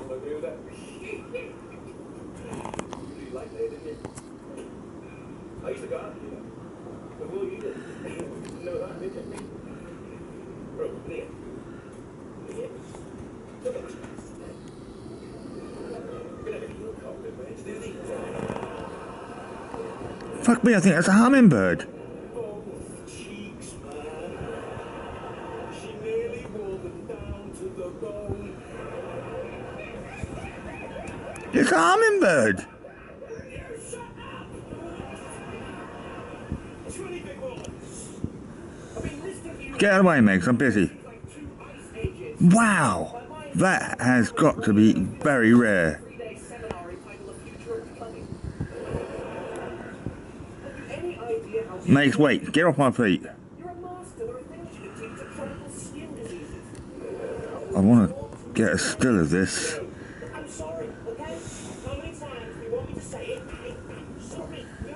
Fuck me, I think that's a hummingbird. It's a hummingbird. Get out of the way, Megs, I'm busy. Wow, that has got to be very rare. Megs, wait, get off my feet. I want to get a still of this.